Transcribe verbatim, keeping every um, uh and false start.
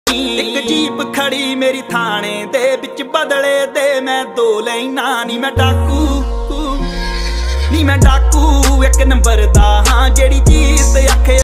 एक जीप खड़ी मेरी थाने दे बिच बदले दे मैं दो लैना नी मैं डाकू नी मैं डाकू एक नंबर दा हाँ जेड़ी चीज आखे